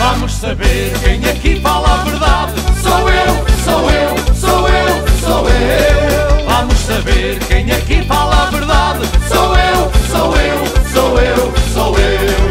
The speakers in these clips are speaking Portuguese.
Vamos saber quem aqui fala a verdade. Sou eu, sou eu, sou eu, sou eu. Vamos saber quem aqui fala a verdade. Sou eu, sou eu, sou eu, sou eu.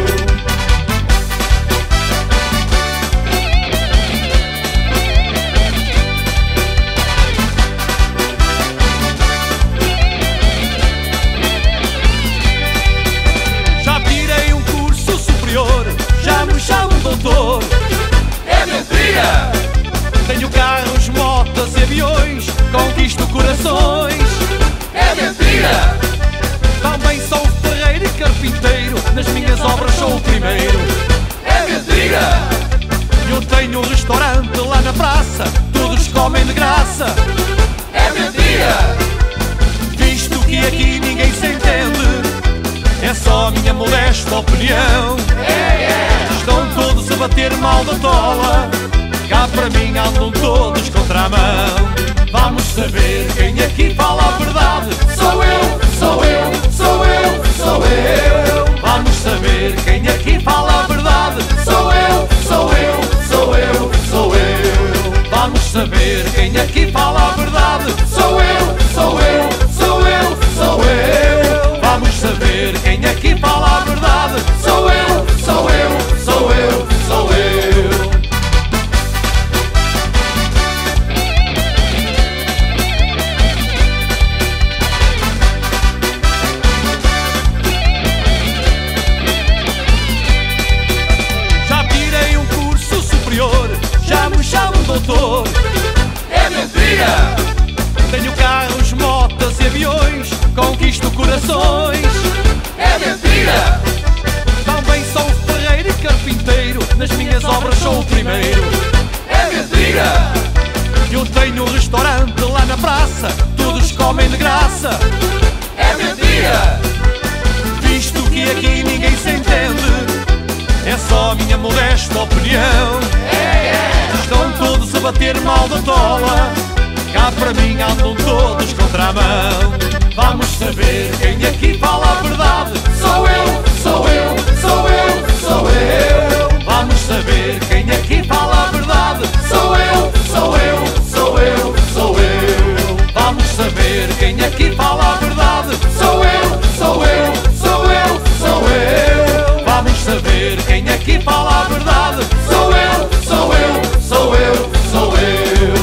Já tirei um curso superior, já me chamo doutor. É mentira! Tenho carros, motas e aviões, conquisto corações. É mentira! Também sou ferreiro e carpinteiro, nas minhas obras sou o primeiro. É mentira! Eu tenho um restaurante lá na praça, todos comem de graça. É mentira! Visto que aqui ninguém se entende, é só a minha modesta opinião. Estão todos a bater mal da tola, cá para mim andam todos contra a mão. Vamos saber quem aqui fala a verdade. Sou eu, sou eu, sou eu, sou eu. Vamos saber quem aqui fala a verdade. Sou eu, sou eu, sou eu, sou eu. Vamos saber quem aqui fala a verdade. Sou eu, sou eu, sou eu, sou eu. Vamos saber quem aqui fala a verdade. Sou eu, sou eu, sou eu, sou eu. Já tirei um curso superior, já me chamo doutor. É mentira! Tenho carros, motas e aviões, conquisto corações. É mentira! Também sou ferreiro e carpinteiro, nas minhas obras sou o primeiro. É mentira! Eu tenho um restaurante lá na praça, todos comem de graça. É mentira! Visto que aqui ninguém se entende, é só a minha modesta opinião. Estão todos a bater mal da tola, cá para mim andam todos contra a mão. Vamos saber quem aqui fala a verdade. Sou eu, sou eu, sou eu, sou eu. Vamos saber quem aqui fala a verdade. Sou eu, sou eu, sou eu, sou eu. Vamos saber quem aqui fala a verdade. Sou eu, sou eu, sou eu, sou eu. Vamos saber quem aqui fala a verdade. Sou eu, sou eu, sou eu, sou eu.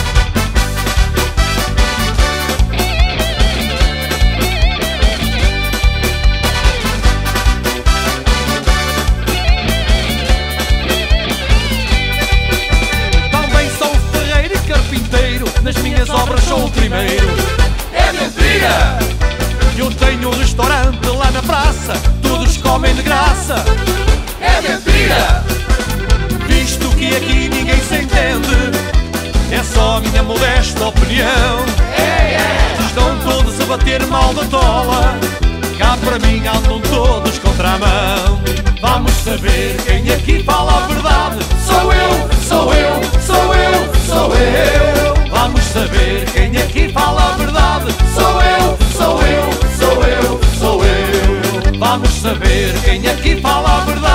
Nas minhas obras sou o primeiro. É mentira! Eu tenho um restaurante lá na praça, todos comem de graça. É mentira! Visto que aqui ninguém se entende, é só a minha modesta opinião. Estão todos a bater mal da tola, cá para mim andam todos contra a mão. Vamos saber quem aqui fala a verdade. Sou eu, sou eu, sou eu, sou eu. Vamos saber quem aqui fala a verdade. Sou eu, sou eu, sou eu, sou eu. Vamos saber quem aqui fala a verdade.